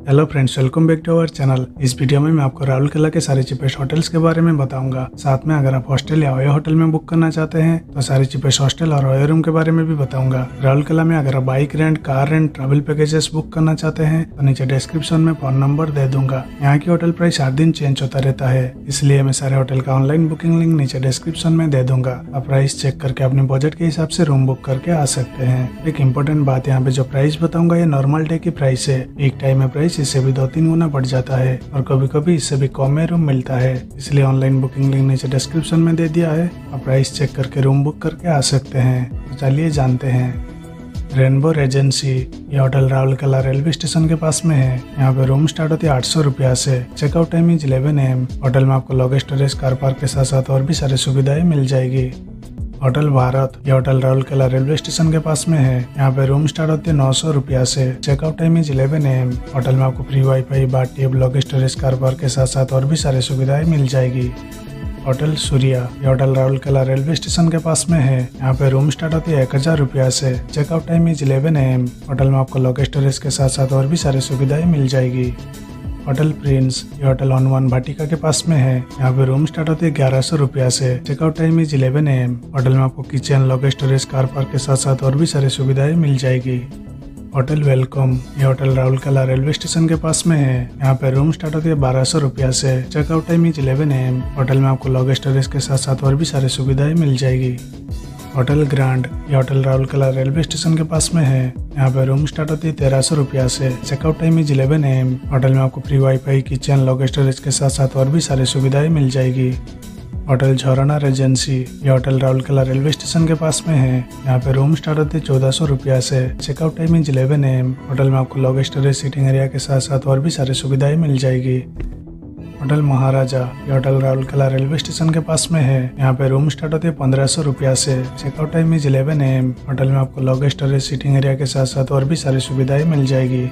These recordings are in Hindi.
Hello friends, welcome back to our channel. इस वीडियो में मैं आपको राउरकेला के सारे चीपेस्ट होटल्स के बारे में बताऊंगा। साथ में अगर आप हॉस्टल या ओयो होटल में बुक करना चाहते हैं तो सारे चीपेस्ट हॉस्टल और ओयो रूम के बारे में भी बताऊंगा। राउरकेला में अगर आप bike rent, car rent, travel packages book करना चाहते हैं तो नीचे डिस्क्रिप्शन में फोन नंबर दे दूंगा। यहाँ की होटल प्राइस हर दिन चेंज होता रहता है, इसलिए मैं सारे होटल का ऑनलाइन बुकिंग लिंक नीचे डिस्क्रिप्शन में दे दूंगा। आप प्राइस चेक करके अपने बजट के हिसाब से रूम बुक करके आ सकते हैं। एक इम्पोर्टेंट बात, यहाँ पे जो प्राइस बताऊंगा ये नॉर्मल डे की प्राइस है। एक टाइम में प्राइस इससे भी 2-3 गुना बढ़ जाता है और कभी कभी इससे भी कम में रूम मिलता है, इसलिए ऑनलाइन बुकिंग लिंक नीचे डिस्क्रिप्शन में दे दिया है। आप प्राइस चेक करके रूम बुक करके आ सकते हैं। तो चलिए जानते हैं। रेनबो रेजेंसी, ये होटल राउरकेला रेलवे स्टेशन के पास में है। यहाँ पे रूम स्टार्ट होती है 800 रुपया से। Checkout time is 11 AM। Hotel में आपको लॉग स्टोरेज, कार पार्क के साथ साथ और भी सारी सुविधाएं मिल जाएगी। होटल भारत, ये होटल राउरकेला रेलवे स्टेशन के पास में है। यहाँ पे रूम स्टार्ट होती है 900 रुपया से। Checkout time is 11 AM। Hotel में आपको फ्री वाईफाई, बाथ-टब, लॉग स्टोरेज, कार पार्क के साथ साथ और भी सारी सुविधाएं मिल जाएगी। होटल सूर्या, ये होटल राउरकेला रेलवे स्टेशन के पास में है। यहाँ पे रूम स्टार्ट होती है 1000 रुपया से। Checkout time is 11 AM। Hotel में आपको लॉग स्टोरेज के साथ साथ और भी सारी सुविधाएं मिल जाएगी। होटल प्रिंस, ये होटल ऑन भाटिका के पास में है। यहाँ पे रूम स्टार्ट होती है 1100 रुपया से। Checkout time is 11 AM। Hotel में आपको किचन, लॉग स्टोरेज, कार पार्क के साथ साथ और भी सारी सुविधाएं मिल जाएगी। होटल वेलकम, ये होटल राउरकेला रेलवे स्टेशन के पास में है। यहाँ पे रूम स्टार्ट होती है 1200 रुपया से। Checkout time is 11 AM। Hotel में आपको लॉग स्टोरेज के साथ साथ और भी सारी सुविधाएं मिल जाएगी। होटल ग्रांड, ये होटल राउरकेला रेलवे स्टेशन के पास में है। यहाँ पे रूम स्टार्ट होती है 1300 रुपया से। Checkout time is 11 AM। Hotel में आपको फ्री वाईफाई, किचन, लॉग स्टोरेज के साथ साथ और भी सारी सुविधाएं मिल जाएगी। होटल झोराना रेजेंसी, ये होटल राउरकेला रेलवे स्टेशन के पास में है। यहाँ पे रूम स्टार्ट होती है 1400 रुपया से। Checkout time is 11 AM। Hotel में आपको लॉग स्टोरेज, सीटिंग एरिया के साथ साथ और भी सारी सुविधाएं मिल जाएगी। होटल महाराजा, ये होटल राउरकेला रेलवे स्टेशन के पास में है। यहाँ पे रूम स्टार्ट होती है 1500 रुपया से। Checkout time is 11 AM। Hotel में आपको लॉग स्टोरेज, सीटिंग एरिया के साथ साथ और भी सारी सुविधाएं मिल जाएगी।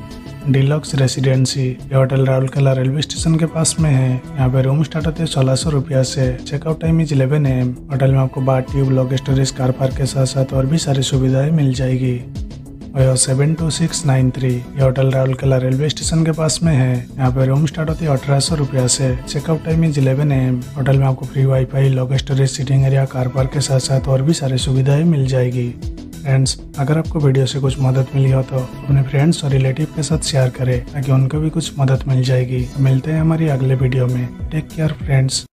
डिलक्स रेसिडेंसी, ये होटल राउरकेला रेलवे स्टेशन के पास में है। यहाँ पे रूम स्टार्ट होते हैं 1600 रुपया से। Checkout time is 11 AM। Hotel में आपको बाथ-टब, लॉग स्टोरेज, कार पार्क के साथ साथ और भी सारी सुविधाएं मिल जाएगी। ओयो 72693, ये होटल राउरकेला रेलवे स्टेशन के पास में है। यहाँ पे रूम स्टार्ट होती है 1800 रुपया से। Checkout time is 11 AM। Hotel में आपको फ्री वाईफाई, लॉग storage, seating area, car park के साथ साथ और भी सारी सुविधाएं मिल जाएगी। फ्रेंड्स, अगर आपको वीडियो से कुछ मदद मिली हो तो अपने फ्रेंड्स और रिलेटिव के साथ शेयर करें ताकि उनको भी कुछ मदद मिल जाएगी। मिलते हैं हमारी अगले वीडियो में। Take care friends.